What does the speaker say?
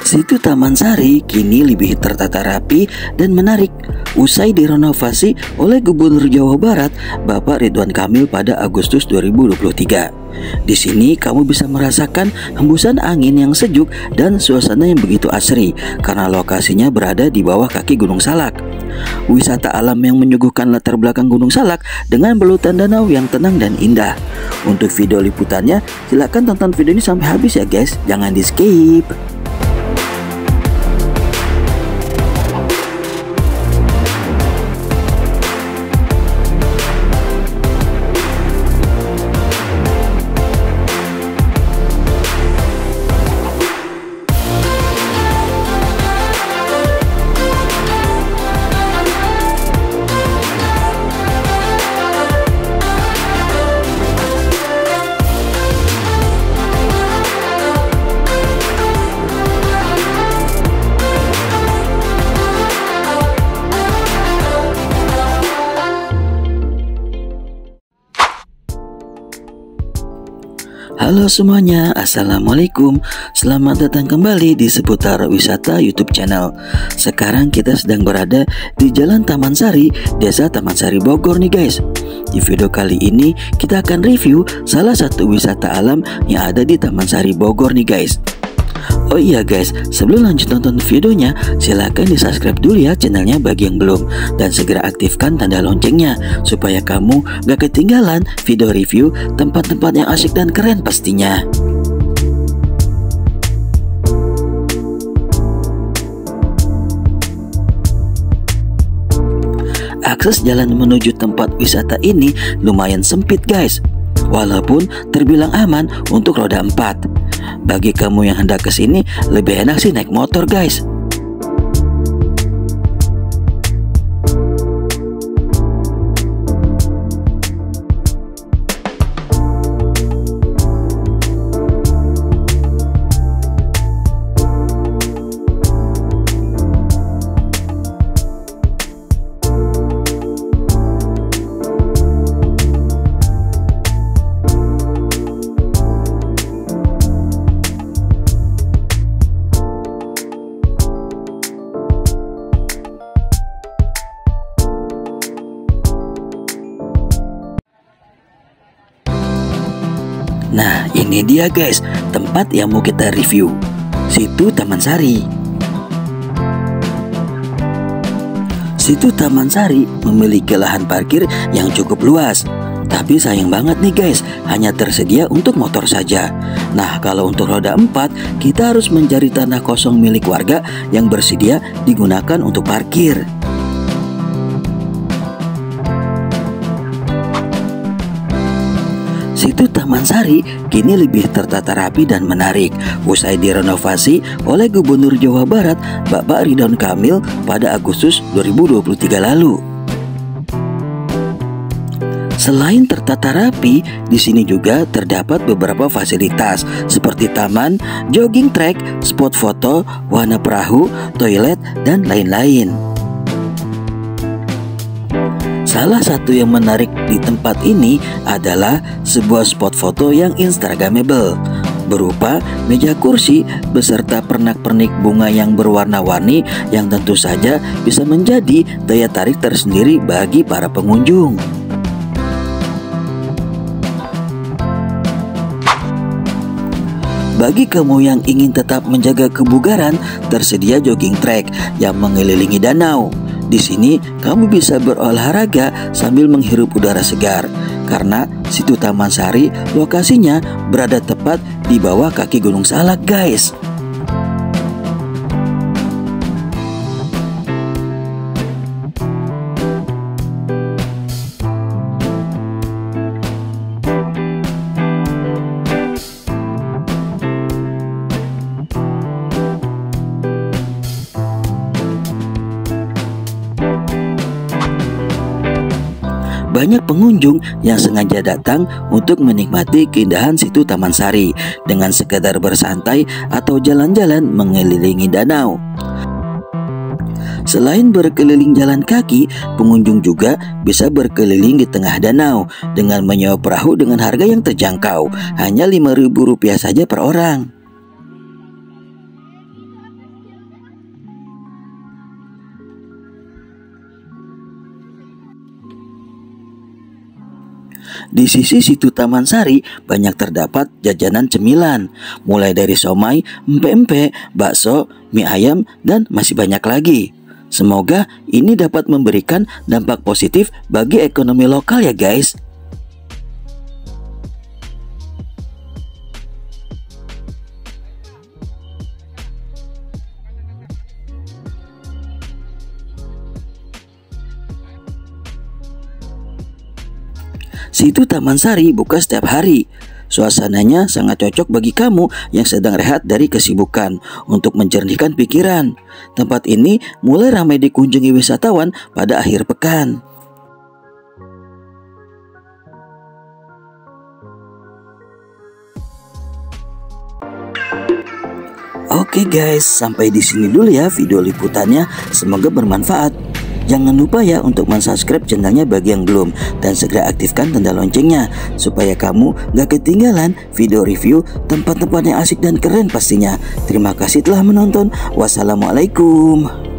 Situ Taman Sari kini lebih tertata rapi dan menarik usai direnovasi oleh Gubernur Jawa Barat Bapak Ridwan Kamil pada Agustus 2023. Di sini kamu bisa merasakan hembusan angin yang sejuk dan suasana yang begitu asri karena lokasinya berada di bawah kaki Gunung Salak. Wisata alam yang menyuguhkan latar belakang Gunung Salak dengan belutan danau yang tenang dan indah. Untuk video liputannya, silakan tonton video ini sampai habis ya guys, jangan di skip. Halo semuanya, Assalamualaikum. Selamat datang kembali di seputar wisata YouTube channel. Sekarang kita sedang berada di Jalan Taman Sari, Desa Taman Sari Bogor nih guys. Di video kali ini kita akan review salah satu wisata alam yang ada di Taman Sari Bogor nih guys. Oh iya guys, sebelum lanjut nonton videonya, silahkan di subscribe dulu ya channelnya bagi yang belum, dan segera aktifkan tanda loncengnya supaya kamu gak ketinggalan video review tempat-tempat yang asyik dan keren pastinya. Akses jalan menuju tempat wisata ini lumayan sempit guys, walaupun terbilang aman untuk roda 4. Bagi kamu yang hendak kesini, lebih enak sih naik motor guys. Nah, ini dia guys, tempat yang mau kita review. Situ Taman Sari. Situ Taman Sari memiliki lahan parkir yang cukup luas. Tapi sayang banget nih guys, hanya tersedia untuk motor saja. Nah, kalau untuk roda 4, kita harus mencari tanah kosong milik warga yang bersedia digunakan untuk parkir. Situ Taman Sari kini lebih tertata rapi dan menarik usai direnovasi oleh Gubernur Jawa Barat Bapak Ridwan Kamil pada Agustus 2023 lalu. Selain tertata rapi, di sini juga terdapat beberapa fasilitas seperti taman, jogging track, spot foto, wahana perahu, toilet, dan lain-lain. Salah satu yang menarik di tempat ini adalah sebuah spot foto yang instagramable, berupa meja kursi beserta pernak-pernik bunga yang berwarna-warni yang tentu saja bisa menjadi daya tarik tersendiri bagi para pengunjung. Bagi kamu yang ingin tetap menjaga kebugaran, tersedia jogging track yang mengelilingi danau. Di sini kamu bisa berolahraga sambil menghirup udara segar karena Situ Taman Sari lokasinya berada tepat di bawah kaki Gunung Salak guys. Banyak pengunjung yang sengaja datang untuk menikmati keindahan Situ Taman Sari dengan sekadar bersantai atau jalan-jalan mengelilingi danau. Selain berkeliling jalan kaki, pengunjung juga bisa berkeliling di tengah danau dengan menyewa perahu dengan harga yang terjangkau, hanya Rp5.000 saja per orang. Di sisi situ Taman Sari banyak terdapat jajanan cemilan, mulai dari somai, empek-empek, bakso, mie ayam, dan masih banyak lagi. Semoga ini dapat memberikan dampak positif bagi ekonomi lokal ya guys. Situ Taman Sari buka setiap hari. Suasananya sangat cocok bagi kamu yang sedang rehat dari kesibukan untuk menjernihkan pikiran. Tempat ini mulai ramai dikunjungi wisatawan pada akhir pekan. Oke guys, sampai di sini dulu ya video liputannya. Semoga bermanfaat. Jangan lupa ya untuk mensubscribe channelnya bagi yang belum, dan segera aktifkan tanda loncengnya supaya kamu gak ketinggalan video review tempat-tempat yang asik dan keren pastinya. Terima kasih telah menonton. Wassalamualaikum.